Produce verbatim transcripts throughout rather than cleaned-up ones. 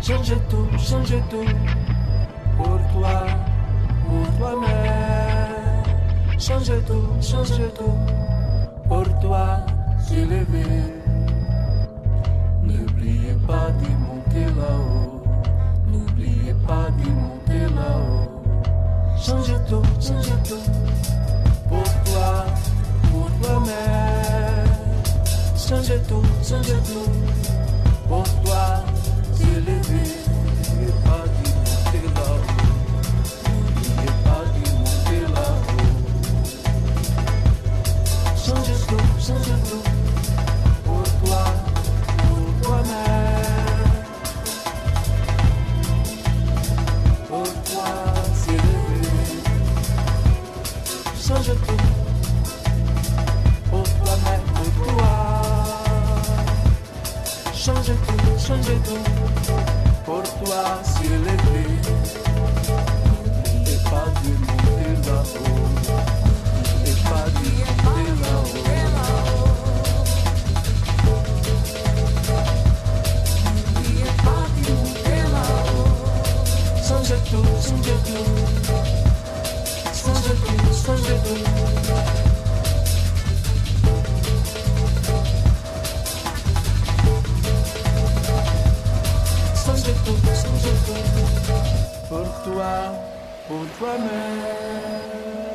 Change tout, change tout, pour toi, pour toi-même. Change tout, change tout, pour toi, s'élever. N'oubliez pas de monter là-haut, n'oubliez pas de monter là-haut. Change tout, change tout, pour toi, pour toi-même. Change tout, change tout, pour toi, s'élever. N'oubliez pas de monter là-haut, n'oubliez pas de monter là-haut. Change tout, change tout, pour toi, pour toi-même. Pour toi, s'élever. Change tout, pour toi-même, pour toi. Change tout, change tout, pour toi, s'élever. N'oubliez pas de monter là-haut, n'oubliez pas de monter là-haut. N'oubliez pas de monter là-haut. Change tout, change tout, change tout, change tout. Change tout, change tout, pour toi, pour toi-même.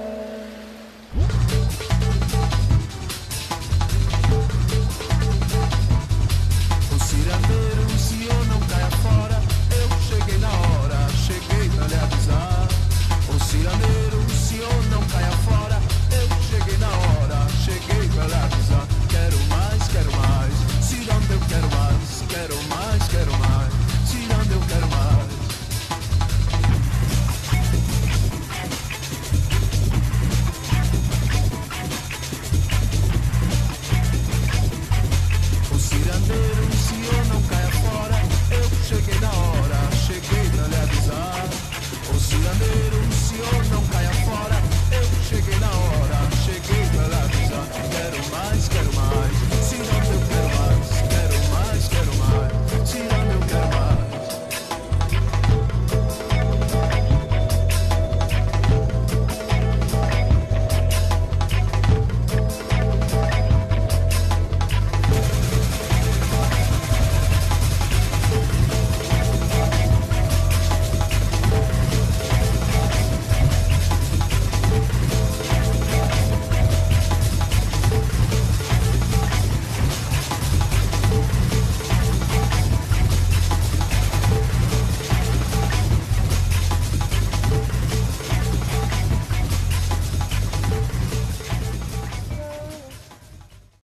O cirandeiro, se eu não caia fora, eu cheguei na hora, cheguei pra lhe avisar. O cirandeiro, se eu não caia fora, eu cheguei na hora, cheguei pra lhe avisar. Quero mais, quero mais, ciranda eu quero mais, quero mais, quero mais. Ciranda eu quero mais. O cirandeiro, se eu não cair